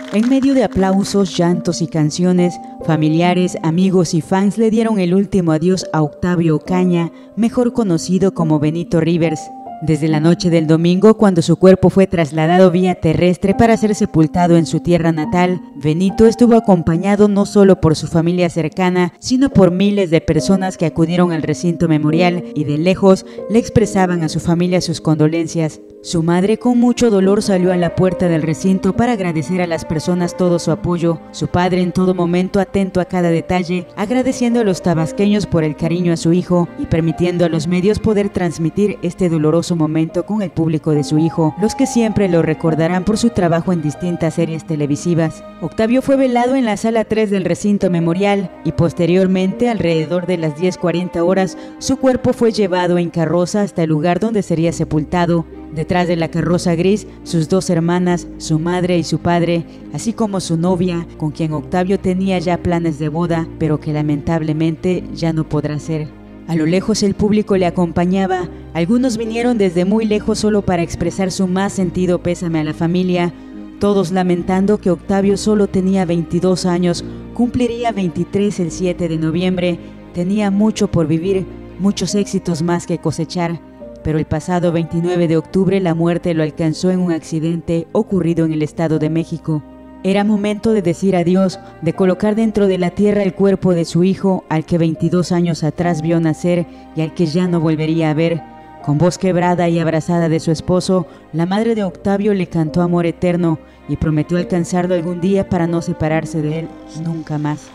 En medio de aplausos, llantos y canciones, familiares, amigos y fans le dieron el último adiós a Octavio Ocaña, mejor conocido como Benito Rivers. Desde la noche del domingo, cuando su cuerpo fue trasladado vía terrestre para ser sepultado en su tierra natal, Benito estuvo acompañado no solo por su familia cercana, sino por miles de personas que acudieron al recinto memorial y de lejos le expresaban a su familia sus condolencias. Su madre con mucho dolor salió a la puerta del recinto para agradecer a las personas todo su apoyo. Su padre en todo momento atento a cada detalle, agradeciendo a los tabasqueños por el cariño a su hijo y permitiendo a los medios poder transmitir este doloroso momento con el público de su hijo, los que siempre lo recordarán por su trabajo en distintas series televisivas. Octavio fue velado en la sala 3 del recinto memorial y posteriormente, alrededor de las 10:40 horas, su cuerpo fue llevado en carroza hasta el lugar donde sería sepultado. Detrás de la carroza gris, sus dos hermanas, su madre y su padre, así como su novia, con quien Octavio tenía ya planes de boda, pero que lamentablemente ya no podrá ser. A lo lejos el público le acompañaba, algunos vinieron desde muy lejos solo para expresar su más sentido pésame a la familia, todos lamentando que Octavio solo tenía 22 años, cumpliría 23 el 7 de noviembre, tenía mucho por vivir, muchos éxitos más que cosechar. Pero el pasado 29 de octubre la muerte lo alcanzó en un accidente ocurrido en el Estado de México. Era momento de decir adiós, de colocar dentro de la tierra el cuerpo de su hijo, al que 22 años atrás vio nacer y al que ya no volvería a ver. Con voz quebrada y abrazada de su esposo, la madre de Octavio le cantó amor eterno y prometió alcanzarlo algún día para no separarse de él nunca más.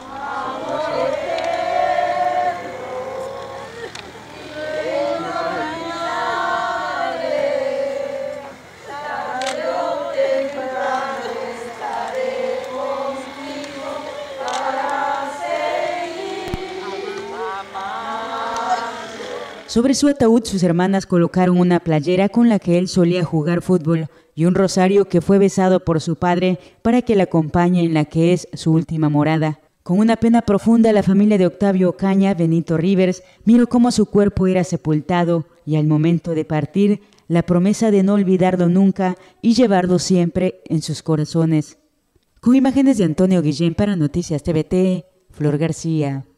Sobre su ataúd sus hermanas colocaron una playera con la que él solía jugar fútbol y un rosario que fue besado por su padre para que le acompañe en la que es su última morada. Con una pena profunda la familia de Octavio Ocaña, Benito Rivers, miró cómo su cuerpo era sepultado y al momento de partir, la promesa de no olvidarlo nunca y llevarlo siempre en sus corazones. Con imágenes de Antonio Guillén para Noticias TVT, Flor García.